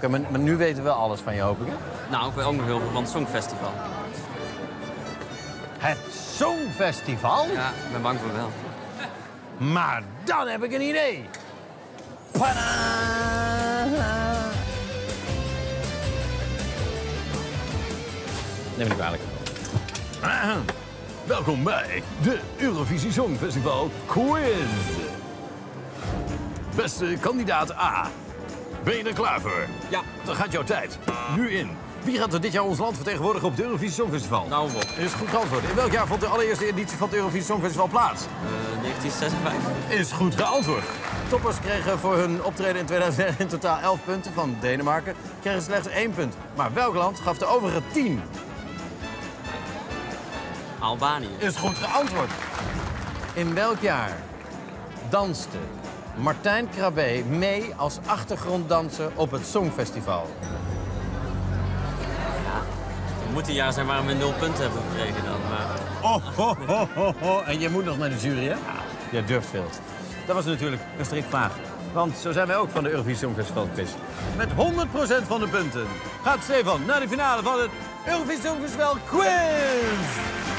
Oké, maar nu weten we wel alles van je, hoop ik, hè? Nou, ik weet ook nog heel veel van het Songfestival. Het Songfestival? Ja, ik ben bang voor wel. Maar dan heb ik een idee. Neem me niet kwalijk. Welkom bij de Eurovisie Songfestival Quiz. Beste kandidaat A. Ben je er klaar voor? Ja. Dan gaat jouw tijd nu in. Wie gaat er dit jaar ons land vertegenwoordigen op het Eurovisie Songfestival? Nou, Bob. Is goed geantwoord. In welk jaar vond de allereerste editie van het Eurovisie Songfestival plaats? 1956. Is goed geantwoord. Toppers kregen voor hun optreden in 2009 in totaal 11 punten. Van Denemarken kregen slechts 1 punt. Maar welk land gaf de overige 10? Albanië. Is goed geantwoord. In welk jaar danste Martijn Krabbe mee als achtergronddanser op het Songfestival? Het moet een jaar zijn waarin we 0 punten hebben gekregen dan. Maar... En je moet nog naar de jury, hè? Ja, je durft veel. Dat was natuurlijk een strikvraag. Want zo zijn wij ook van de Eurovisie Songfestival quiz. Met 100% van de punten gaat Stefan naar de finale van het Eurovisie Songfestival quiz.